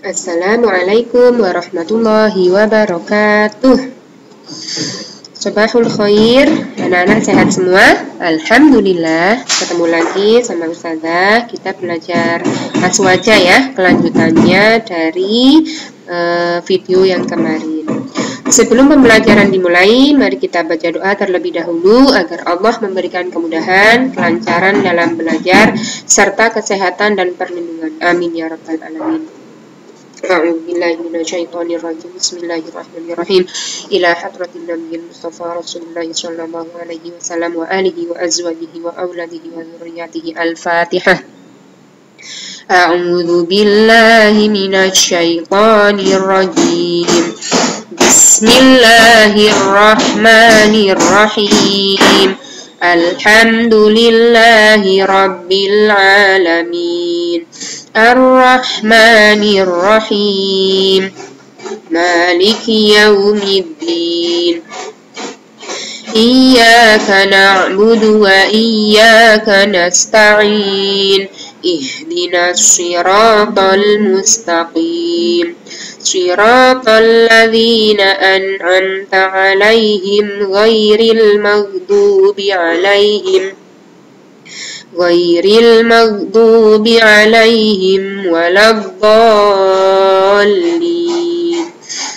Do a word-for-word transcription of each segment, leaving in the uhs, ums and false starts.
Assalamualaikum warahmatullahi wabarakatuh. Sabahul khair, anak-anak sehat semua? Alhamdulillah, ketemu lagi sama Ustazah. Kita belajar aswaja ya, kelanjutannya dari uh, video yang kemarin. Sebelum pembelajaran dimulai, mari kita baca doa terlebih dahulu agar Allah memberikan kemudahan, kelancaran dalam belajar, serta kesehatan dan perlindungan. Amin ya rabbal alamin. A'udzubillahi minasyaitonir rajim. Bismillahirrahmanirrahim. Ila hadratin nabiyil mustafa Rasulullah sallallahu alaihi wasallam wa alihi wa azwajihi wa auladihi wa dzurriyyatihi. Al-Fatihah. A'udzu billahi minasyaitonir rajim. Bismillahirrahmanirrahim. Alhamdulillahi rabbil alamin. Ar-Rahmanir Rahim. Maliki yaumiddin. Iyyaka na'budu wa iyyaka nasta'in. Ihdinas siratal mustaqim. Siratal ladzina an'amta 'alaihim ghairil maghdubi 'alaihim Ghairil maghdubi 'alaihim waladdallin.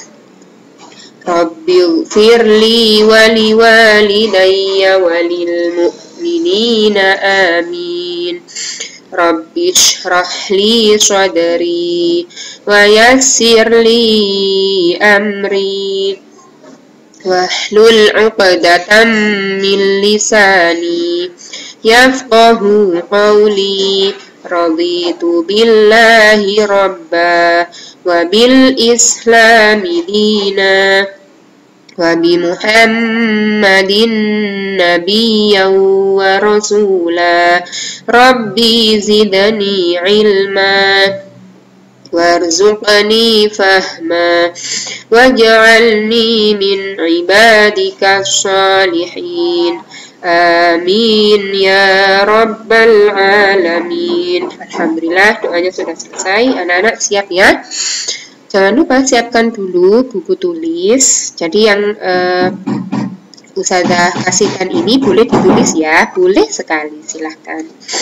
Rabbighfirli wa liwalidayya walil mu'minina amin. Rabbi shrah li sadri wa yassir li amri wahlul 'uqdatam min lisani yafqahu qawli. Raditu billahi rabba wa bil islami dina wa bi muhammadin nabiyyan wa rasula. Rabbi zidni ilma warzuqni fahma waj'alni min ibadika shalihin. Amin ya rabbal alamin. Alhamdulillah, doanya sudah selesai. Anak-anak siap ya? Jangan lupa siapkan dulu buku tulis. Jadi yang uh, Ustazah kasihkan ini boleh ditulis ya. Boleh sekali, silahkan.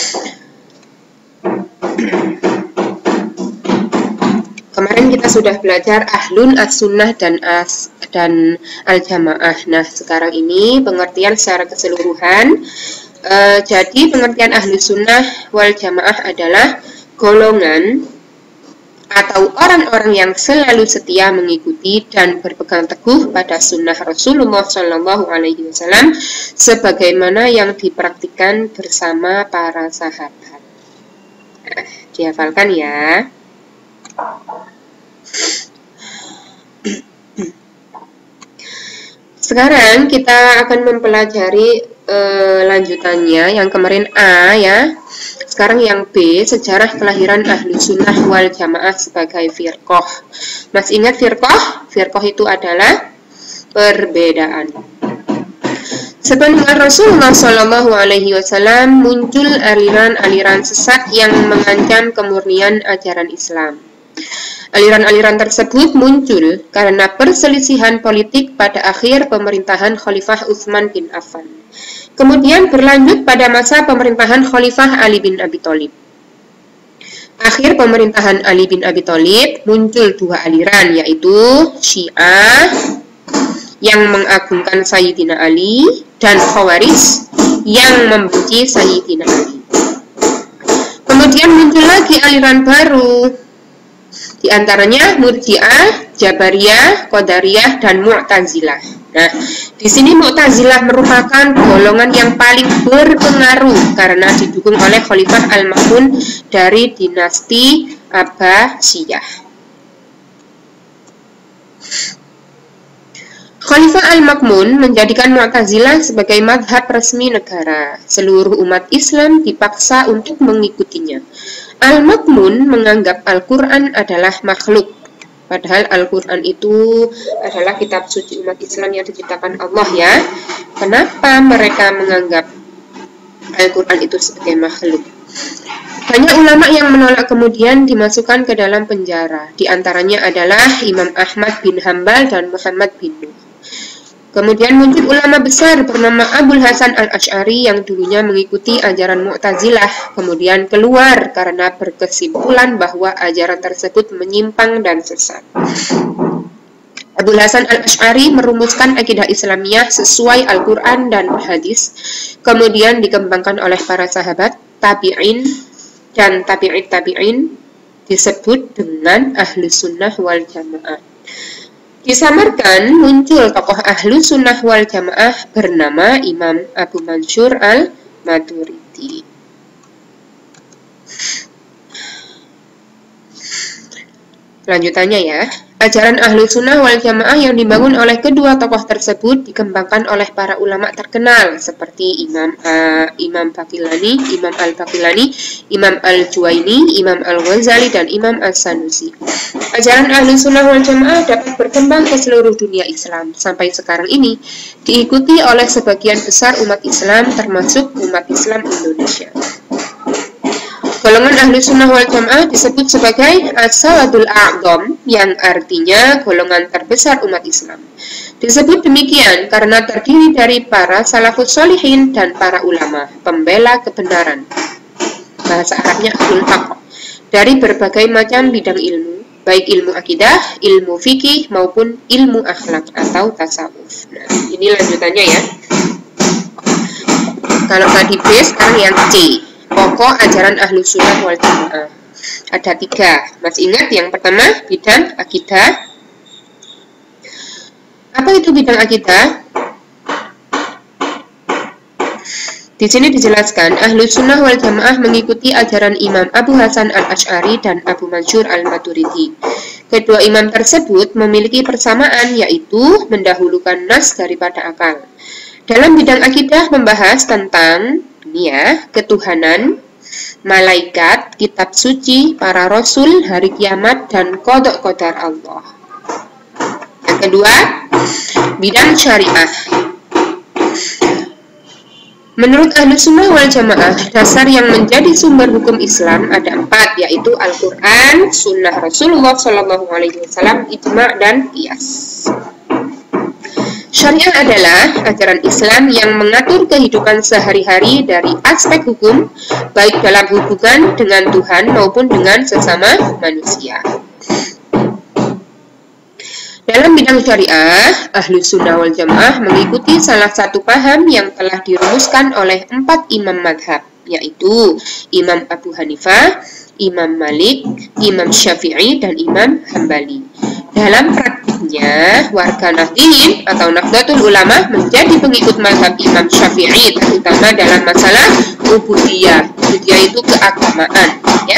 Kemarin kita sudah belajar ahlun, as-sunnah, dan as dan al-jamaah. Nah, sekarang ini pengertian secara keseluruhan. E, jadi pengertian ahlu sunnah wal jamaah adalah golongan atau orang-orang yang selalu setia mengikuti dan berpegang teguh pada sunnah Rasulullah Shallallahu Alaihi Wasallam sebagaimana yang dipraktikkan bersama para sahabat. Nah, dihafalkan ya. Sekarang kita akan mempelajari e, lanjutannya. Yang kemarin A ya. Sekarang yang B, sejarah kelahiran ahlu sunnah wal jamaah sebagai firqoh. Mas ingat firqoh? Firqoh itu adalah perbedaan. Sepeninggal Rasulullah Shallallahu Alaihi Wasallam muncul aliran-aliran sesat yang mengancam kemurnian ajaran Islam. Aliran-aliran tersebut muncul karena perselisihan politik pada akhir pemerintahan Khalifah Utsman bin Affan. Kemudian berlanjut pada masa pemerintahan Khalifah Ali bin Abi Thalib. Akhir pemerintahan Ali bin Abi Thalib muncul dua aliran, yaitu Syiah yang mengagungkan Sayyidina Ali dan Khawarij yang membenci Sayyidina Ali. Kemudian muncul lagi aliran baru, di antaranya Murji'ah, Jabariyah, Qadariyah, dan Mu'tazilah. Nah, di sini Mu'tazilah merupakan golongan yang paling berpengaruh karena didukung oleh Khalifah Al-Ma'mun dari dinasti Abbasiyah. Khalifah Al-Ma'mun menjadikan Mu'tazilah sebagai madhab resmi negara. Seluruh umat Islam dipaksa untuk mengikutinya. Al-Ma'mun menganggap Al-Quran adalah makhluk. Padahal Al-Quran itu adalah kitab suci umat Islam yang diciptakan Allah ya. Kenapa mereka menganggap Al-Quran itu sebagai makhluk? Banyak ulama yang menolak kemudian dimasukkan ke dalam penjara. Di antaranya adalah Imam Ahmad bin Hambal dan Muhammad bin Nuh. Kemudian muncul ulama besar bernama Abul Hasan al-Asy'ari yang dulunya mengikuti ajaran Mu'tazilah, kemudian keluar karena berkesimpulan bahwa ajaran tersebut menyimpang dan sesat. Abul Hasan al-Asy'ari merumuskan akidah Islamiyah sesuai Al-Quran dan hadis, kemudian dikembangkan oleh para sahabat, tabi'in, dan tabi'it tabi'in, disebut dengan ahlu sunnah wal jamaah. Disamarkan muncul tokoh ahlu sunnah wal jamaah bernama Imam Abu Mansur al-Maturidi. Lanjutannya ya, ajaran ahlu sunnah wal jamaah yang dibangun oleh kedua tokoh tersebut dikembangkan oleh para ulama terkenal seperti Imam uh, Imam Baqillani, Imam Al-Baqillani, Imam Al-Juwaini, Imam Al-Ghazali, dan Imam As-Sanusi. Ajaran ahlu sunnah wal jamaah dapat berkembang ke seluruh dunia Islam sampai sekarang ini, diikuti oleh sebagian besar umat Islam termasuk umat Islam Indonesia. Golongan ahlu sunnah wal jamaah disebut sebagai as-sawadul a'dham, yang artinya golongan terbesar umat Islam. Disebut demikian karena terdiri dari para salafus sholihin dan para ulama pembela kebenaran, bahasa Arabnya ahlul haqq, dari berbagai macam bidang ilmu, baik ilmu akidah, ilmu fikih maupun ilmu akhlak atau tasawuf. Nah, ini lanjutannya ya. Kalau tadi B, sekarang yang C. Pokok ajaran ahlu sunnah wal jamaah. Ada tiga. Masih ingat yang pertama, bidang akidah. Apa itu bidang akidah? Di sini dijelaskan, ahlu sunnah wal jamaah mengikuti ajaran Imam Abu Hasan al-Asy'ari dan Abu Mansur al-Maturidi. Kedua imam tersebut memiliki persamaan, yaitu mendahulukan nas daripada akal. Dalam bidang akidah membahas tentang ya, ketuhanan, malaikat, kitab suci, para rasul, hari kiamat, dan qada qadar Allah. Yang kedua, bidang syariah. Menurut ahlu sunnah wal jamaah, dasar yang menjadi sumber hukum Islam ada empat, yaitu Al-Quran, sunnah Rasulullah shallallahu alaihi wasallam, ijma' dan qiyas. Syariah adalah ajaran Islam yang mengatur kehidupan sehari-hari dari aspek hukum, baik dalam hubungan dengan Tuhan maupun dengan sesama manusia. Dalam bidang syariah, ahlu sunnah wal jamaah mengikuti salah satu paham yang telah dirumuskan oleh empat imam madhab, yaitu Imam Abu Hanifah, Imam Malik, Imam Syafi'i, dan Imam Hambali. Dalam praktiknya, warga Nahdliyin atau Nahdlatul Ulama menjadi pengikut mazhab Imam Syafi'i, terutama dalam masalah ubudiyah. Ubudiyah itu keagamaan, ya.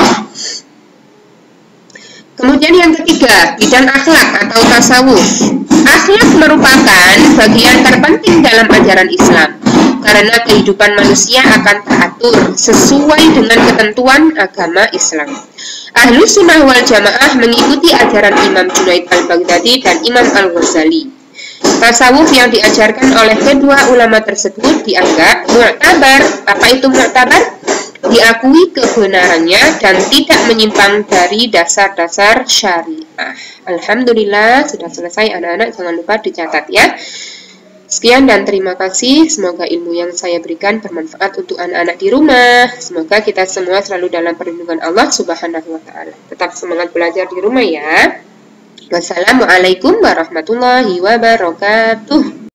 Kemudian yang ketiga, bidang akhlak atau tasawuf. Akhlak merupakan bagian terpenting dalam ajaran Islam, karena kehidupan manusia akan teratur sesuai dengan ketentuan agama Islam. Ahlu sunnah wal jamaah mengikuti ajaran Imam Junaid al-Baghdadi dan Imam al-Ghazali. Tasawuf yang diajarkan oleh kedua ulama tersebut dianggap mu'tabar. Apa itu mu'tabar? Diakui kebenarannya dan tidak menyimpang dari dasar-dasar syariah. Alhamdulillah, sudah selesai anak-anak, jangan lupa dicatat ya. Sekian dan terima kasih. Semoga ilmu yang saya berikan bermanfaat untuk anak-anak di rumah. Semoga kita semua selalu dalam perlindungan Allah Subhanahu wa taala. Tetap semangat belajar di rumah ya. Wassalamualaikum warahmatullahi wabarakatuh.